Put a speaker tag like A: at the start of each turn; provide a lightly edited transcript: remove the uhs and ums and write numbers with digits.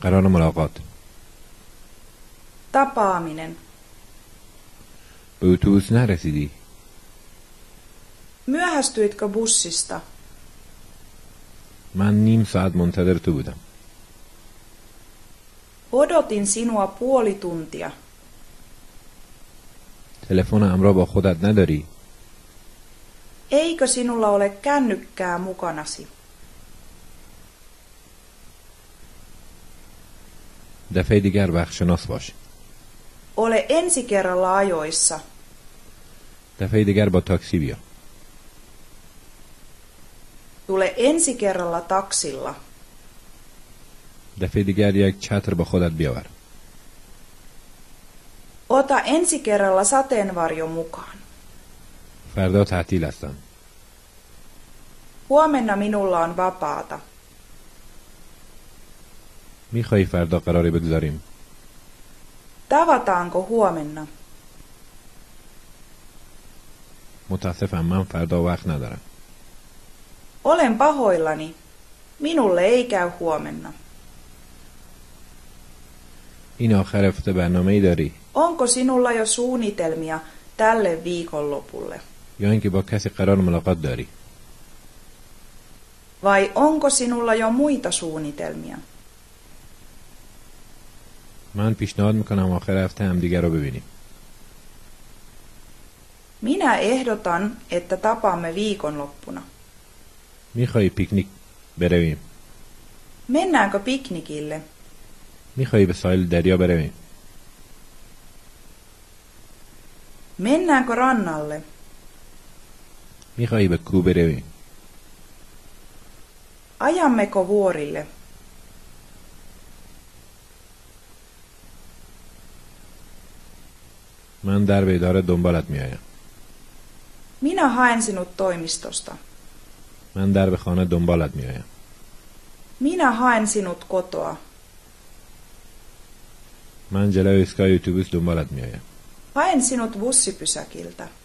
A: قرار ملاقات.
B: tapaaminen.
A: به اتوبوس نرسیدی؟
B: Myöhästyitkö bussista?
A: من نیم ساعت منتظر تو بودم.
B: Odotin sinua puoli tuntia.
A: تلفنم را با خودت نداری؟
B: Eikö sinulla ole kännykkää mukanasi?
A: دفعه دیگر وقتشناس باش.
B: Ole ensi kerralla ajoissa.
A: دفعه دیگر با تاکسی بیا.
B: Tule ensi kerralla taksilla.
A: دفعه دیگر یک چتر با خودت بیاور.
B: Ota ensi kerralla sateenvarjo mukaan.
A: فردا تعطیل هستم.
B: Huomenna minulla on vapaata.
A: میخوایی فردا قراری بگذاریم؟
B: Tavataanko huomenna?
A: متاسفم من فردا وقت ندارم.
B: Olen pahoillani. Minulle ei käy huomenna.
A: این آخر هفته برنامه‌ای داری؟
B: Onko sinulla jo suunnitelmia tälle viikonlopulle?
A: یا اینکه با کسی قرار ملاقات داری؟
B: Vai onko sinulla jo muita suunnitelmia?
A: من پیشنهاد میکنم آخر هفته هم دیگر رو ببینیم.
B: Minä ehdotan, että tapaamme viikonloppuna.
A: میخوایی پیکنیک برویم؟
B: Mennäänkö piknikille?
A: میخوایی به ساحل دریا برویم؟
B: Mennäänkö rannalle?
A: میخوایی به کوه برویم؟
B: Ajammeko vuorille?
A: من در به اداره دنبالت میآیم.
B: Minä haen sinut toimistosta.
A: من در به خانه دنبالت میآیم.
B: Minä haen sinut kotoa.
A: من جلوی ایستگاه اتوبوس دنبالت میآیم.
B: Haen sinut bussipysäkiltä.